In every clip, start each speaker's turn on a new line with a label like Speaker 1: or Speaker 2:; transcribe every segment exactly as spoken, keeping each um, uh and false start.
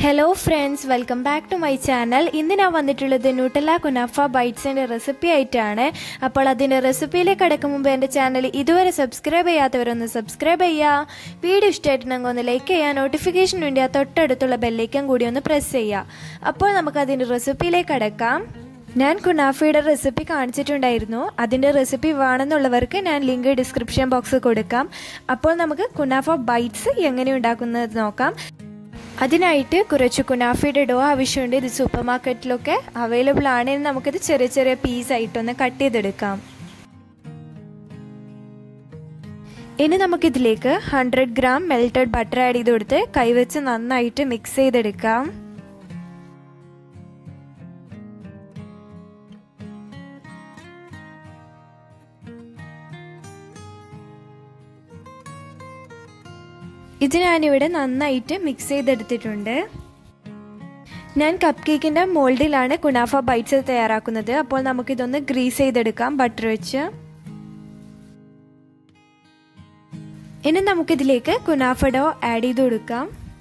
Speaker 1: Hello friends, welcome back to my channel. ഇന്ന് ഞാൻ വന്നിട്ടുള്ളത് Nutella Kunafa bites-ന്റെ റെസിപ്പി ആയിട്ടാണ്. അപ്പോൾ അതിന്റെ റെസിപ്പിയിലേക്ക് കടക്കും മുമ്പ് എൻ്റെ ചാനൽ ഇതുവരെ സബ്സ്ക്രൈബ് ചെയ്യാത്തവരൊന്ന് സബ്സ്ക്രൈബ് ചെയ്യുക. വീഡിയോ ഇഷ്ടമായിട്ടുണ്ടെങ്കിൽ ഒന്ന് ലൈക്ക് ചെയ്യുക. നോട്ടിഫിക്കേഷൻ വേണ്ടി ആ തൊട്ടടുത്തുള്ള ബെല്ലൈക്കൺ കൂടി ഒന്ന് പ്രസ് ചെയ്യുക. അപ്പോൾ നമുക്ക് അതിന്റെ റെസിപ്പിയിലേക്ക് കടക്കാം. ഞാൻ കുനാഫയുടെ റെസിപ്പി കാണിച്ചിട്ടുണ്ടായിരുന്നു. അതിൻ്റെ റെസിപ്പി വേണമെന്നുള്ളവർക്ക് ഞാൻ ലിങ്ക് ഡിസ്ക്രിപ്ഷൻ ബോക്സിൽ കൊടുക്കാം. അപ്പോൾ നമുക്ക് കുനാഫ ബൈറ്റ്സ് എങ്ങനെ ഉണ്ടാക്കുന്നത് നോക്കാം. അതിനായിട്ട് കുറച്ച് കുനാഫയുടെ ഡോ ആവശ്യമുണ്ട്. ഇത് സൂപ്പർ മാർക്കറ്റിലൊക്കെ അവൈലബിൾ ആണെങ്കിൽ നമുക്കിത് ചെറിയ ചെറിയ പീസായിട്ടൊന്ന് കട്ട് ചെയ്തെടുക്കാം. ഇനി നമുക്കിതിലേക്ക് hundred gram melted butter add ചെയ്ത് കൊടുത്ത് കൈവച്ച് നന്നായിട്ട് മിക്സ് ചെയ്തെടുക്കാം. ഇത് ഞാനിവിടെ നന്നായിട്ട് മിക്സ് ചെയ്തെടുത്തിട്ടുണ്ട്. ഞാൻ കപ്പ് കേക്കിൻ്റെ മോൾഡിലാണ് കുനാഫ ബൈറ്റ്സ് തയ്യാറാക്കുന്നത്. അപ്പോൾ നമുക്കിതൊന്ന് ഗ്രീസ് ചെയ്തെടുക്കാം ബട്ടർ വെച്ച്. ഇനി നമുക്കിതിലേക്ക് കുനാഫ ഡോ ആഡ് ചെയ്ത് കൊടുക്കാം.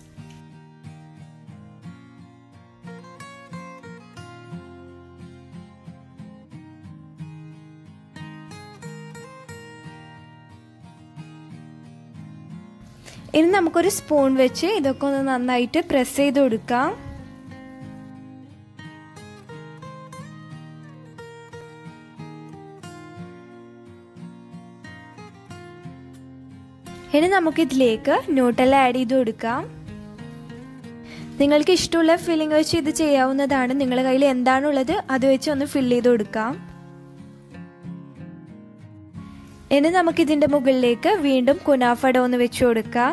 Speaker 1: ഇനി നമുക്കൊരു സ്പൂൺ വെച്ച് ഇതൊക്കെ ഒന്ന് നന്നായിട്ട് പ്രസ് ചെയ്ത് കൊടുക്കാം. ഇനി നമുക്കിതിലേക്ക് ന്യൂട്ടല്ല ആഡ് ചെയ്ത് കൊടുക്കാം. നിങ്ങൾക്ക് ഇഷ്ടമുള്ള ഫില്ലിംഗ് വെച്ച് ഇത് ചെയ്യാവുന്നതാണ്. നിങ്ങളുടെ കയ്യിൽ എന്താണുള്ളത് അത് വെച്ച് ഒന്ന് ഫില്ല് ചെയ്ത് കൊടുക്കാം. ഇനി നമുക്കിതിൻ്റെ മുകളിലേക്ക് വീണ്ടും കുനാഫ ഡോ ഒന്ന് വെച്ച് കൊടുക്കാം.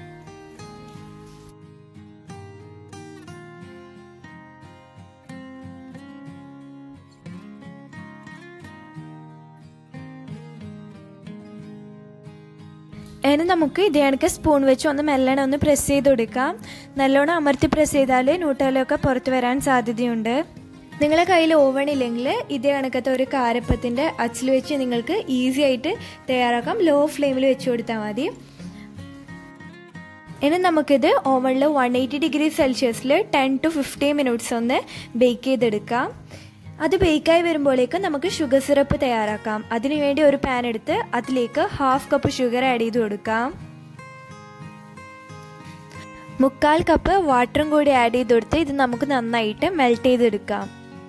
Speaker 1: ഇനി നമുക്ക് ഇതേ കണക്ക് സ്പൂൺ വെച്ച് ഒന്ന് മെല്ലണം ഒന്ന് പ്രസ് ചെയ്ത് കൊടുക്കാം. നല്ലോണം അമർത്തി പ്രസ് ചെയ്താൽ ന്യൂട്ടല്ലയൊക്കെ പുറത്ത് വരാൻ സാധ്യതയുണ്ട്. നിങ്ങളുടെ കയ്യിൽ ഓവൺ ഇല്ലെങ്കിൽ ഇതേ കണക്കത്തെ ഒരു കാരപ്പത്തിൻ്റെ അച്ചിൽ വെച്ച് നിങ്ങൾക്ക് ഈസി ആയിട്ട് തയ്യാറാക്കാം. ലോ ഫ്ലെയിമിൽ വെച്ച് കൊടുത്താൽ മതി. ഇനി നമുക്കിത് ഓവണിൽ വൺ എയ്റ്റി ഡിഗ്രി സെൽഷ്യസിൽ ടെൻ ടു ഫിഫ്റ്റീൻ മിനിറ്റ്സ് ഒന്ന് ബേക്ക് ചെയ്തെടുക്കാം. അത് ബേക്കായി വരുമ്പോഴേക്ക് നമുക്ക് ഷുഗർ സിറപ്പ് തയ്യാറാക്കാം. അതിനുവേണ്ടി ഒരു പാൻ എടുത്ത് അതിലേക്ക് ഹാഫ് കപ്പ് ഷുഗർ ആഡ് ചെയ്ത് കൊടുക്കാം. മുക്കാൽ കപ്പ് വാട്ടറും കൂടി ആഡ് ചെയ്ത് കൊടുത്ത് ഇത് നമുക്ക് നന്നായിട്ട് മെൽറ്റ് ചെയ്തെടുക്കാം.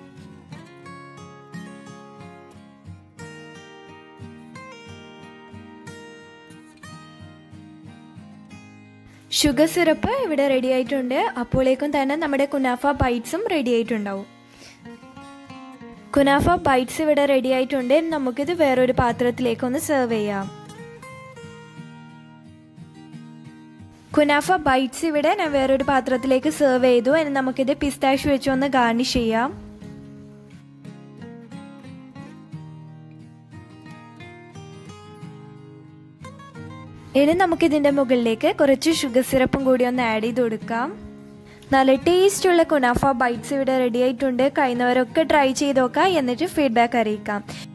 Speaker 1: ഷുഗർ സിറപ്പ് ഇവിടെ റെഡി ആയിട്ടുണ്ട്. അപ്പോഴേക്കും തന്നെ നമ്മുടെ കുനാഫ ബൈറ്റ്സും റെഡി ആയിട്ടുണ്ടാവും. കുനാഫ ബൈറ്റ്സ് ഇവിടെ റെഡി ആയിട്ടുണ്ട്. നമുക്കിത് വേറൊരു പാത്രത്തിലേക്ക് ഒന്ന് സെർവ് ചെയ്യാം. കുനാഫ ബൈറ്റ്സ് ഇവിടെ ഞാൻ വേറൊരു പാത്രത്തിലേക്ക് സെർവ് ചെയ്തു. ഇനി നമുക്കിത് പിസ്താഷ്യൂ വെച്ച് ഒന്ന് ഗാർണിഷ് ചെയ്യാം. ഇനി നമുക്കിതിൻ്റെ മുകളിലേക്ക് കുറച്ച് ഷുഗർ സിറപ്പും കൂടി ഒന്ന് ആഡ് ചെയ്ത് കൊടുക്കാം. നല്ല ടേസ്റ്റുള്ള കുനാഫ ബൈറ്റ്സ് ഇവിടെ റെഡി ആയിട്ടുണ്ട്. കഴിയുന്നവരൊക്കെ ട്രൈ ചെയ്ത് നോക്കാം. എന്നിട്ട് ഫീഡ്ബാക്ക് അറിയിക്കാം.